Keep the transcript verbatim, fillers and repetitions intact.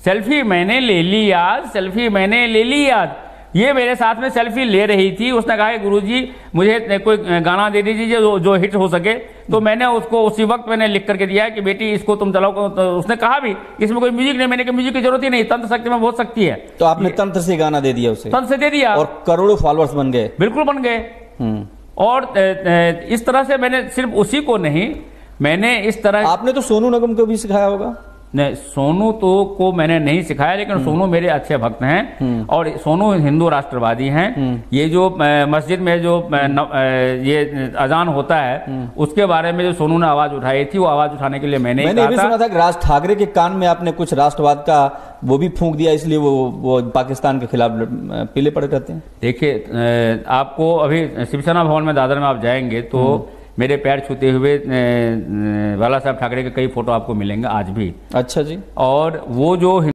Selfie मैंने ले ली याद, सेल्फी मैंने ले ली याद। ये मेरे साथ में सेल्फी ले रही थी। उसने कहा कि गुरुजी मुझे कोई गाना दे दीजिए जो जो हिट हो सके। तो मैंने उसको उसी वक्त मैंने लिख करके दिया कि बेटी इसको तुम चलाओ। तो उसने कहा भी इसमें कोई म्यूजिक नहीं। मैंने कहा म्यूजिक की जरूरत ही नहीं, तंत्र शक्ति में बहुत शक्ति है। तो आपने तंत्र से गाना दे दिया उसे? तंत्र से दे दिया और करोड़ों फॉलोअर्स बन गए। बिल्कुल बन गए। और इस तरह से मैंने सिर्फ उसी को नहीं, मैंने इस तरह। आपने तो सोनू निगम को भी सिखाया होगा? नहीं, सोनू तो को मैंने नहीं सिखाया, लेकिन सोनू मेरे अच्छे भक्त हैं और सोनू हिंदू राष्ट्रवादी हैं। ये जो मस्जिद में जो न, ये अजान होता है उसके बारे में जो सोनू ने आवाज उठाई थी, वो आवाज उठाने के लिए मैंने मैंने भी सुना था कि राज ठाकरे के कान में आपने कुछ राष्ट्रवाद का वो भी फूंक दिया, इसलिए वो वो पाकिस्तान के खिलाफ पीले पड़े रहते हैं। देखिए, आपको अभी शिवसेना भवन में दादर में आप जाएंगे तो मेरे पैर छूते हुए बाला साहब ठाकरे के कई फोटो आपको मिलेंगे आज भी। अच्छा जी। और वो जो